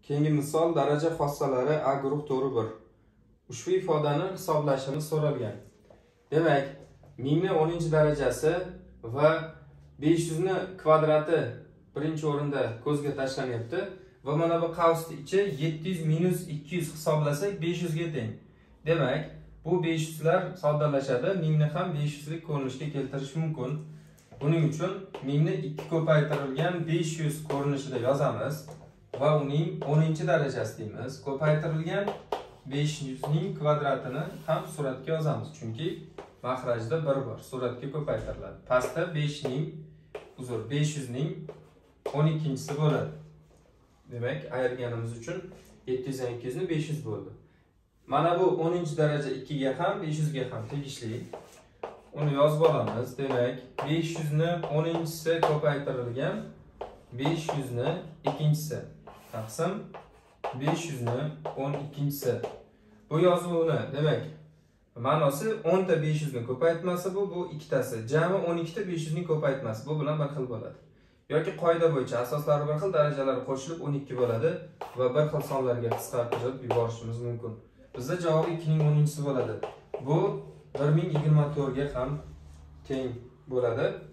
Keyingi misol daraja xossalari A guruh to'g'ri 1. Ushbu ifodani hisoblashimiz so'ralgan. Demak, 1000 ni 10-darajasi va 500 ni kvadrati birinchi o'rinda ko'zga tashlanyapti va mana bu qavsning ichi 700 minus 200 hisoblasak 500 ga teng. Demak, bu 500 lar soddalashadi. 1000 ni ham 500 lik ko'rinishga keltirish mumkin. Buning uchun 1000 ni 2 ko'paytirilgan 500 ko'rinishida yozamiz va uning 10-darajasi deymiz. Ko'paytirilgan 500 ning kvadratini ham suratga yozamiz, chunki mahrajda 1 bor, suratga ko'paytiriladi. Pastda 500 ning 12-si bo'ladi. Demak, ayirganimiz uchun 700 dan 200 ni 500 bo'ldi. Mana bu 10-daraja 2 ga ham 500 ga ham tegishli. Uni yozib olamiz. Demak, 500 ni 10-si ko'paytirilgan 500 ni 2-si taqsim 500 ni 12-si. Bu yozuvni, demak, ma'nosi 10 ta 500 ni ko'paytmasi bu ikkitasi. Jami 12 ta 500 ning ko'paytmasi. Bu bilan bir xil bo'ladi. Yoki qoida bo'yicha asoslari bir xil, darajalari qo'shilib 12 bo'ladi va bir xil sonlarga qisqartirib yuborishimiz mumkin. Bizda javob 2 ning 10-si bo'ladi. Bu 1024 ga ham teng bo'ladi.